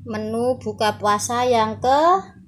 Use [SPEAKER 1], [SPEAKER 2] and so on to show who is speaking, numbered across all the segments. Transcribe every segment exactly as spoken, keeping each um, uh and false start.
[SPEAKER 1] menu buka puasa yang ke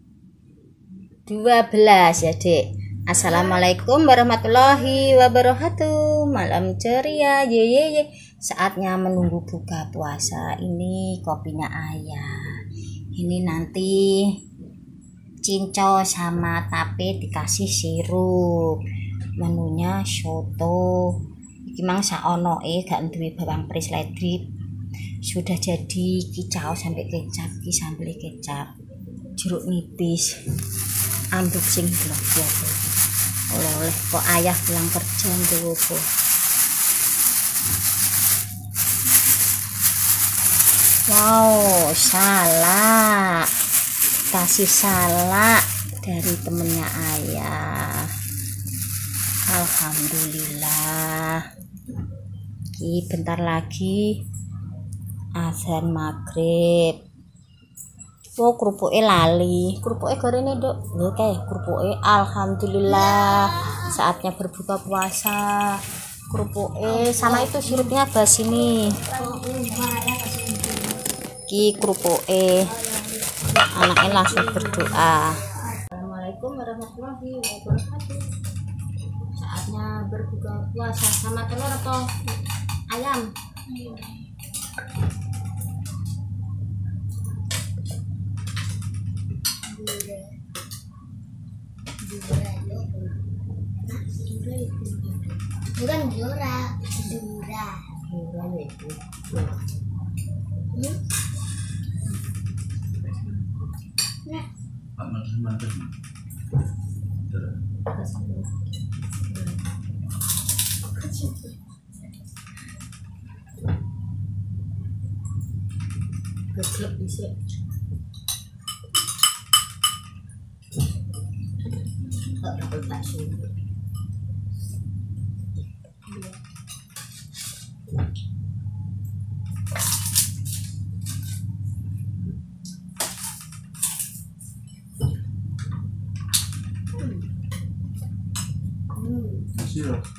[SPEAKER 1] dua belas ya Dek. Assalamualaikum warahmatullahi wabarakatuh. Malam ceria, ye ye ye. Saatnya menunggu buka puasa. Ini kopinya Ayah. Ini nanti cincau sama tape dikasih sirup. Menunya soto. Iki mang saono e gak duwe bawang presledrip. Sudah jadi kicau sampai kecap, ki sambel kecap. Jeruk nipis. Unboxing blog ya. Oleh kok Ayah pulang kerja njowo. Wow, salak. Kasih salak dari temennya Ayah. Alhamdulillah. Ini bentar lagi azan maghrib. Oh, kerupuknya lali. Kerupuknya gorengnya dok. Oke, kerupuknya alhamdulillah. Saatnya berbuka puasa. Kerupuknya sama itu sirupnya bas ini. Ki kerupuknya. Anaknya langsung berdoa. Assalamualaikum warahmatullahi wabarakatuh. Saatnya berbuka puasa sama telur atau ayam?
[SPEAKER 2] Bukan jura, jura.
[SPEAKER 1] Jura itu.
[SPEAKER 2] Hmm? Nah,
[SPEAKER 3] mantan-mantan.
[SPEAKER 1] Kecelak bisa. Tak dapat bakso.
[SPEAKER 3] Masih loh.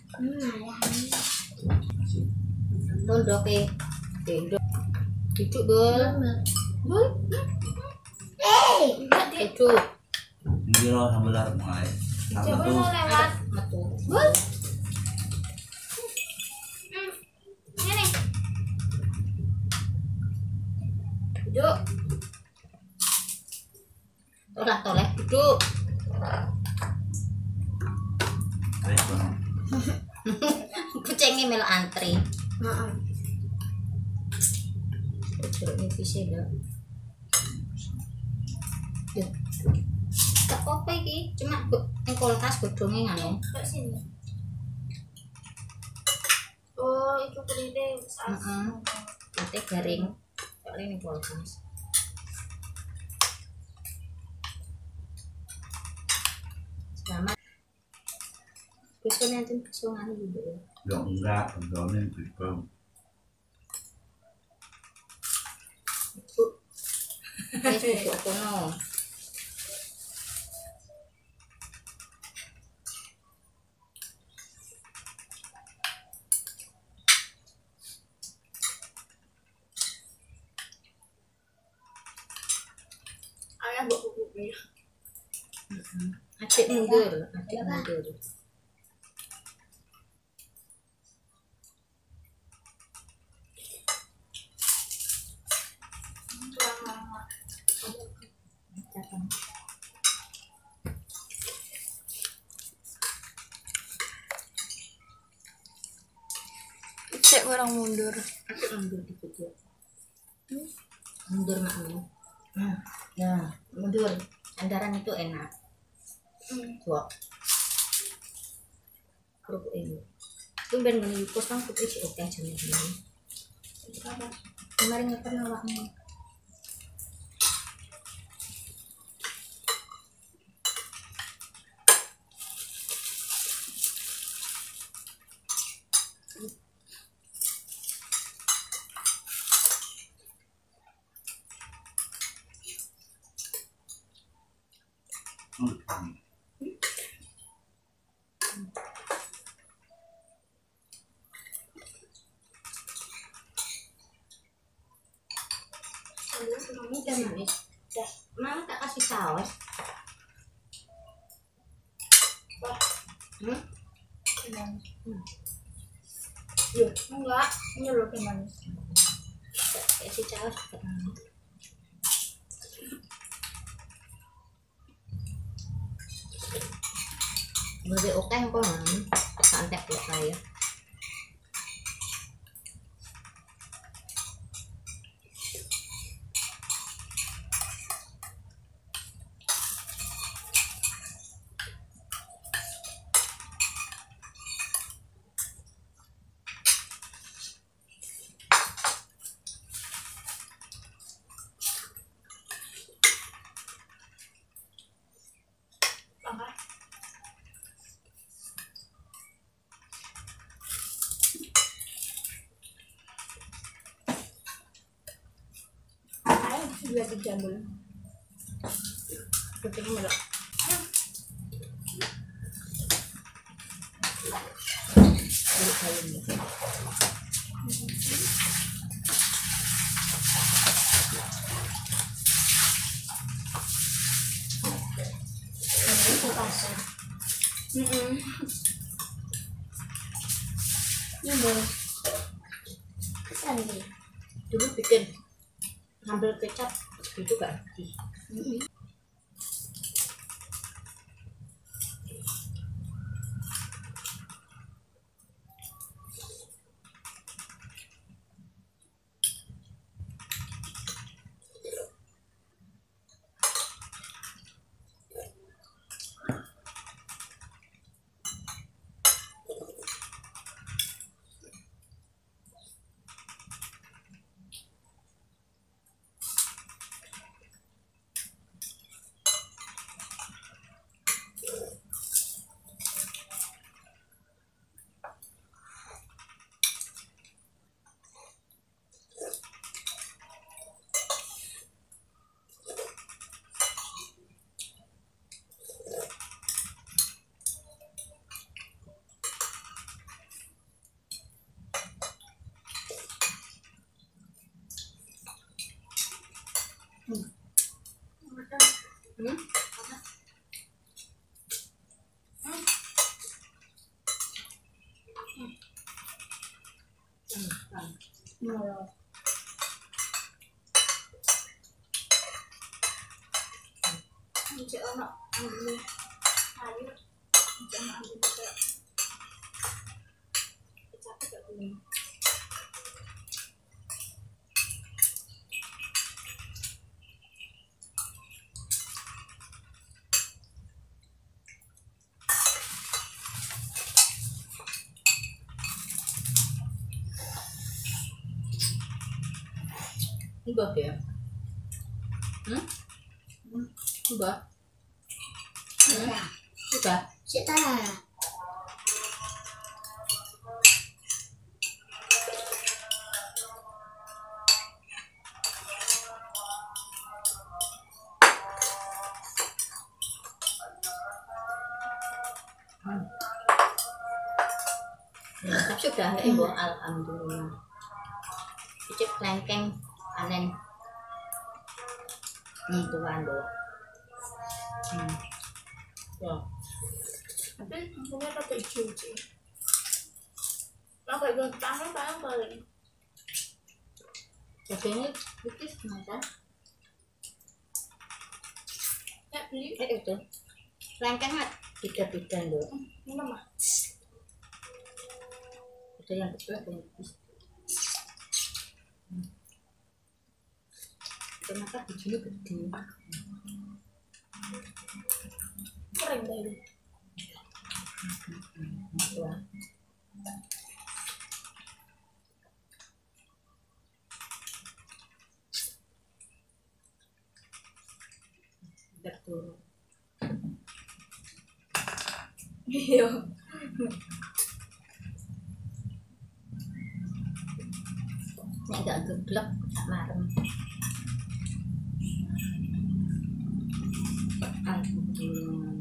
[SPEAKER 1] Dol doke. Dendok. Duduk dol. Dol.
[SPEAKER 2] eh,
[SPEAKER 1] Duduk.
[SPEAKER 3] Ini loh sambal larut mulai. Sama tuh.
[SPEAKER 2] lewat.
[SPEAKER 1] Metu.
[SPEAKER 2] Bul. Ini.
[SPEAKER 1] Duduk. Tolah toleh duduk.
[SPEAKER 3] Baik banget.
[SPEAKER 1] Kucingnya melo antri.
[SPEAKER 2] Heeh.
[SPEAKER 1] Jeruk nipis e lho. Yo. Tak apa iki, cuma ning kulkas godhonge ngono.
[SPEAKER 2] Ke sini. Oh, itu kulitnya besar.
[SPEAKER 1] Heeh. Nanti garing. Kok ning kulkas. Selamat. Terus kan nanti kesungan gitu ya.
[SPEAKER 3] Ya enggak, pegawainya pribadi.
[SPEAKER 1] Wis duduk kono.
[SPEAKER 2] Ayah bawa bubuknya.
[SPEAKER 1] Adik mundur, adik mundur.
[SPEAKER 2] Cek orang mundur.
[SPEAKER 1] Adik mundur dikit ya. Mundur makmu. Nah, ya, mundur. Andaran itu enak.
[SPEAKER 2] Hmm.
[SPEAKER 1] Wah. Kerupuk ini. Tumben ngene yukos kan putih sih oke aja nih. Kemarin ngeten awakmu. Ini udah manis. Udah, mama tak kasih saus. Hmm?
[SPEAKER 2] Hmm. Loh, enggak. Ini loh teh manis.
[SPEAKER 1] Kasih saus juga. Boleh oke kok, santai ya saya.
[SPEAKER 2] Angkat. Ayo, sudah dijambul.
[SPEAKER 1] Kucing mulu. Beli kayun ya.
[SPEAKER 2] Itu pasar. Mm-mm. Ini boleh. Kesan nih.
[SPEAKER 1] Dulu bikin ngambil kecap itu gak habis. Hmm?
[SPEAKER 2] Mau. Ini anak ambil air. Jangan ambil juga. Capek gak boleh.
[SPEAKER 1] Ubah ya? Hmm? Ubah? Hmm? Ubah?
[SPEAKER 2] Cita.
[SPEAKER 1] Mantap sudah ya ibu, alhamdulillah. Icip lengkeng panen. Nih tuan do. Hmm. Tuh.
[SPEAKER 2] Tapi punya pakai cuci. Pakai gue tangan tangan paling.
[SPEAKER 1] Jadi ini putih kenapa?
[SPEAKER 2] Ya beli.
[SPEAKER 1] Eh itu lengkeng mat beda-beda do.
[SPEAKER 2] Ini mah.
[SPEAKER 1] Ada yang kecil ada yang besar. Hmm. Ternyata bijinya gede.
[SPEAKER 2] Kering dah ini.
[SPEAKER 1] Wah. Betul.
[SPEAKER 2] Iya.
[SPEAKER 1] Nek gak geblek sak marem. Alhamdulillah.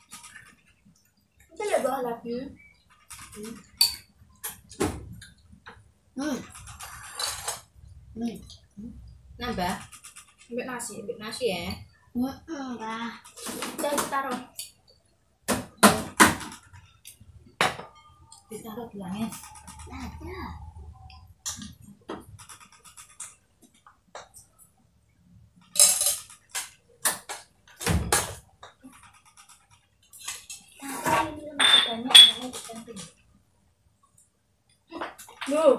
[SPEAKER 2] Kita lihat bahan lagi.
[SPEAKER 1] Hmm. Hmm. Nambah.
[SPEAKER 2] Ambil nasi.
[SPEAKER 1] Ambil nasi ya.
[SPEAKER 2] Enggak. Udah ditaruh.
[SPEAKER 1] Ditaruh bilangnya.
[SPEAKER 2] Ada. Loh,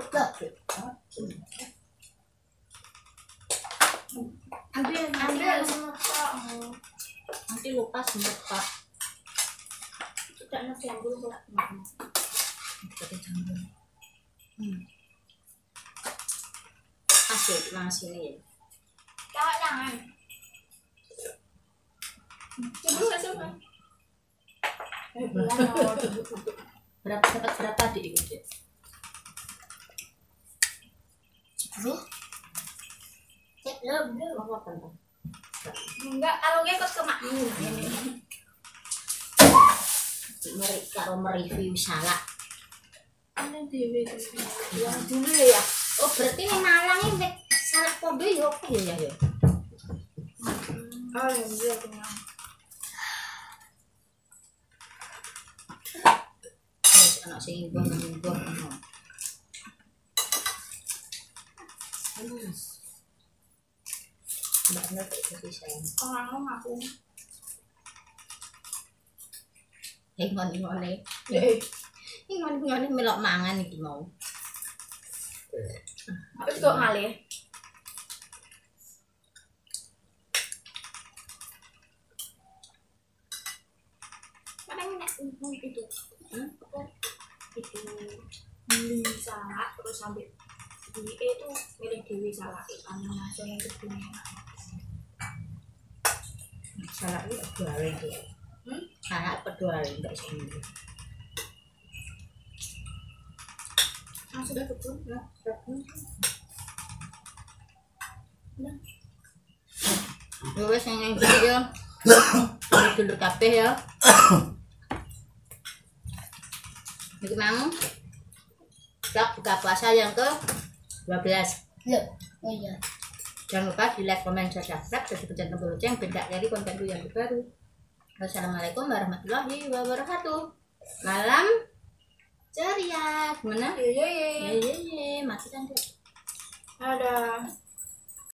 [SPEAKER 2] ambil ambil semua.
[SPEAKER 1] Nanti lupa semut Pak.
[SPEAKER 2] Tidak nasi yang dulu pula.
[SPEAKER 1] Pakai campur. Hmm. Asik nasi ini.
[SPEAKER 2] Kau jangan. Coba saya coba.
[SPEAKER 1] Berapa dapat berapa di itu? Sepuluh. Cek belum belum apa apa.
[SPEAKER 2] Enggak, kalau gue ikut ke makmu.
[SPEAKER 1] Meri kalau mereview salah.
[SPEAKER 2] Ini dewe yang dulu ya.
[SPEAKER 1] Oh berarti ini Malang ini salah kode ya apa ya ya?
[SPEAKER 2] Oh yang dia kenyang.
[SPEAKER 1] Wis ana sing nggon-nggon ngono. Halus. Mbak ngerti iki sayang.
[SPEAKER 2] Orang aku.
[SPEAKER 1] Eh ngon-ngone.
[SPEAKER 2] Eh,
[SPEAKER 1] Ini ngon-ngone melok mangan iki mau.
[SPEAKER 2] aku juga ngalih. Mana enak itu? Hmm? Apa? Itu beli salak terus sampai di E itu milik Dewi salak ikan aja yang kedua.
[SPEAKER 1] Salah iki gawe iki.
[SPEAKER 2] Hmm?
[SPEAKER 1] Salah pedua enggak sini.
[SPEAKER 2] Ah, sudah betul ya. Nah,
[SPEAKER 1] Ya wis yang iki ya. Dulu kabeh ya. Iki mau. Vlog buka puasa yang ke dua belas.
[SPEAKER 2] ya. Oh iya.
[SPEAKER 1] Jangan lupa di like, komen, share, subscribe, dan pencet tombol lonceng biar dari konten yang terbaru. Wassalamualaikum warahmatullahi wabarakatuh. Malam ceria. Gimana?
[SPEAKER 2] Ye ye
[SPEAKER 1] Ye
[SPEAKER 2] ye.
[SPEAKER 1] ye ye, matikan dia.
[SPEAKER 2] Ada.